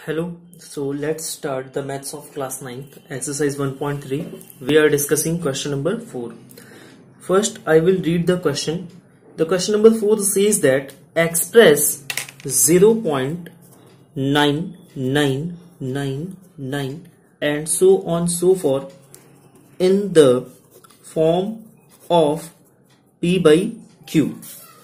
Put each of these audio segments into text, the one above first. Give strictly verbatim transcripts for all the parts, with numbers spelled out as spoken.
Hello, so let's start the maths of class ninth, exercise one point three. We are discussing question number four. First, I will read the question. The question number four says that express zero point nine nine nine nine and so on so forth in the form of P by Q.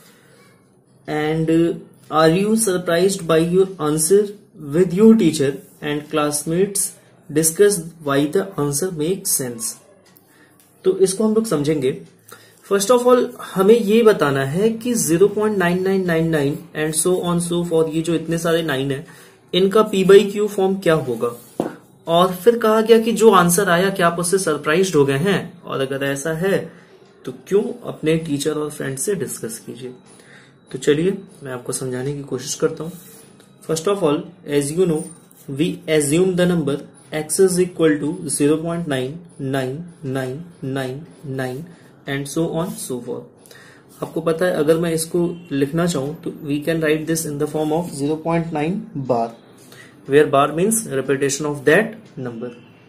And uh, are you surprised by your answer? With your teacher and classmates discuss why the answer makes sense. तो इसको हम लोग समझेंगे. First of all हमें ये बताना है कि zero point nine nine nine nine and so on so for ये जो इतने सारे नाइन है इनका पी बाई क्यू फॉर्म क्या होगा. और फिर कहा गया कि जो आंसर आया क्या आप उससे सरप्राइज्ड हो गए हैं, और अगर ऐसा है तो क्यों अपने टीचर और फ्रेंड से डिस्कस कीजिए. तो चलिए मैं आपको समझाने की कोशिश करता हूं. First of all, as you know, we assume the number x is equal to zero point nine nine nine nine nine and so on so forth. आपको पता है अगर मैं इसको लिखना चाहूँ तो we can write this in the form of zero point nine bar, where bar means repetition of that number.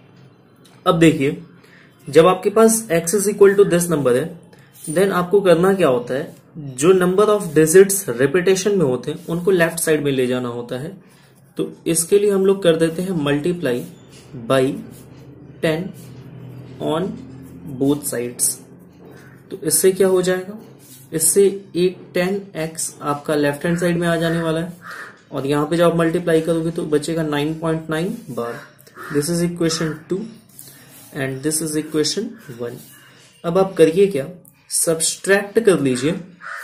अब देखिए जब आपके पास x is equal to this number है, then आपको करना क्या होता है, जो नंबर ऑफ डिजिट्स रिपीटेशन में होते हैं उनको लेफ्ट साइड में ले जाना होता है. तो इसके लिए हम लोग कर देते हैं multiply by ten on both sides. तो इससे क्या हो जाएगा, इससे एक टेन एक्स आपका लेफ्ट हैंड साइड में आ जाने वाला है और यहां पे जब आप मल्टीप्लाई करोगे तो बचेगा nine point nine bar. This is equation two and this is equation one. अब आप करिए क्या, सब्सट्रैक्ट कर लीजिए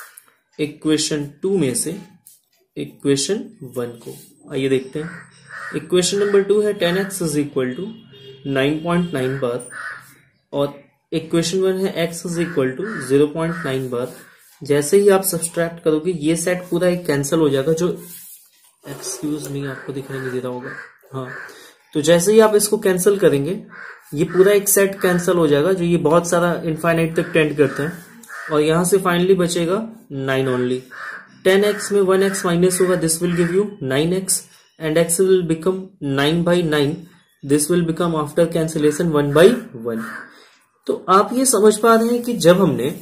इक्वेशन टू में से इक्वेशन वन को. आइए देखते हैं. इक्वेशन नंबर टू है ten x is equal to nine point nine bar और इक्वेशन वन है x is equal to zero point nine bar. जैसे ही आप सब्सट्रैक्ट करोगे ये सेट पूरा एक कैंसिल हो जाएगा, जो एक्सक्यूज मी आपको दिखाई नहीं दे रहा होगा. हाँ, तो जैसे ही आप इसको कैंसिल करेंगे ये पूरा एक सेट कैंसिल हो जाएगा जो ये बहुत सारा इनफाइनाइट तक टेंड करते हैं, और यहां से फाइनली बचेगा नाइन ओनली. टेन एक्स में वन एक्स माइनस होगा, this will give you nine x and x will become nine by nine. This will become after cancellation one by one. तो आप ये समझ पा रहे हैं कि जब हमने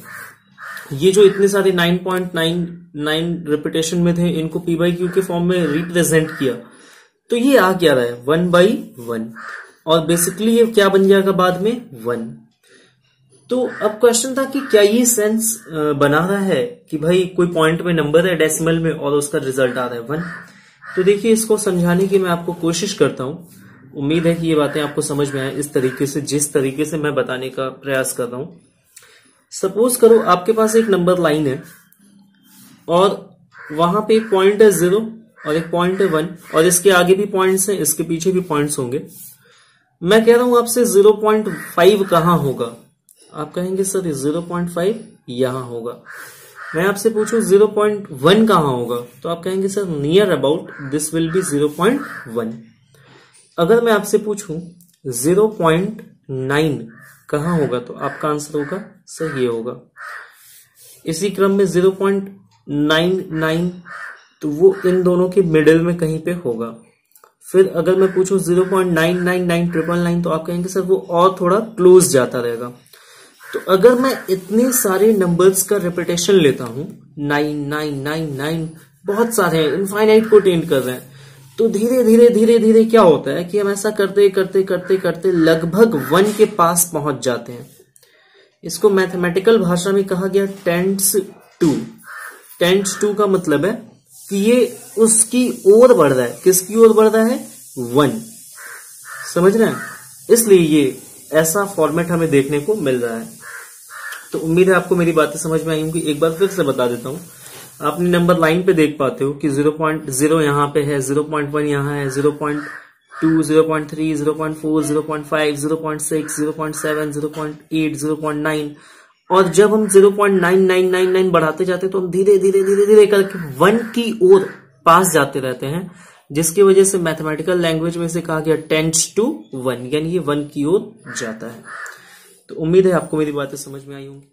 ये जो इतने सारे nine point nine nine repetition में थे इनको p बाई क्यू के फॉर्म में रिप्रेजेंट किया तो ये आ क्या रहा है, वन बाई वन, और बेसिकली ये क्या बन जाएगा बाद में, वन. तो अब क्वेश्चन था कि क्या ये सेंस बना रहा है कि भाई कोई पॉइंट में नंबर है डेसिमल में और उसका रिजल्ट आ रहा है वन. तो देखिए इसको समझाने की मैं आपको कोशिश करता हूं. उम्मीद है कि ये बातें आपको समझ में आए इस तरीके से जिस तरीके से मैं बताने का प्रयास कर रहा हूं. सपोज करो आपके पास एक नंबर लाइन है और वहां पे एक पॉइंट है जीरो और एक पॉइंट है वन, और इसके आगे भी पॉइंट्स हैं, इसके पीछे भी पॉइंट्स होंगे. मैं कह रहा हूं आपसे ज़ीरो पॉइंट फाइव कहां होगा. आप कहेंगे सर ज़ीरो पॉइंट फाइव यहां होगा. मैं आपसे पूछूं ज़ीरो पॉइंट वन कहां होगा, तो आप कहेंगे sir near about this will be zero point one. अगर मैं आपसे पूछूं ज़ीरो पॉइंट नाइन कहां होगा तो आपका आंसर होगा सर ये होगा. इसी क्रम में ज़ीरो पॉइंट नाइन नाइन तो वो इन दोनों के मिडिल में कहीं पे होगा. फिर अगर मैं पूछूं zero point nine nine nine triple nine तो आप कहेंगे सर वो और थोड़ा क्लोज जाता रहेगा. तो अगर मैं इतने सारे नंबर्स का रिपीटेशन लेता हूं, नाइन नाइन नाइन नाइन बहुत सारे हैं, इनफाइनाइट को टेंड कर रहे हैं, तो धीरे धीरे धीरे धीरे क्या होता है कि हम ऐसा करते करते करते करते लगभग वन के पास पहुंच जाते हैं. इसको मैथमेटिकल भाषा में कहा गया टेंड्स टू. टेंड्स टू का मतलब है कि ये उसकी ओर बढ़ रहा है. किसकी ओर बढ़ रहा है, वन. समझ रहे हैं, इसलिए ये ऐसा फॉर्मेट हमें देखने को मिल रहा है. तो उम्मीद है आपको मेरी बातें समझ में आई होंगी. एक बार फिर से बता देता हूं. आपने नंबर लाइन पे देख पाते हो कि ज़ीरो पॉइंट ज़ीरो यहां पे है, ज़ीरो पॉइंट वन यहां है, zero point two, zero point three, zero point four, zero point five, zero point six, zero point seven, zero point eight, zero point nine, और जब हम zero point nine nine nine nine बढ़ाते जाते हैं तो हम धीरे धीरे धीरे धीरे करके वन की ओर पास जाते रहते हैं, जिसकी वजह से मैथमेटिकल लैंग्वेज में से कहा गया टेंड्स टू वन, यानी ये वन की ओर जाता है. तो उम्मीद है आपको मेरी बातें समझ में आई होंगी.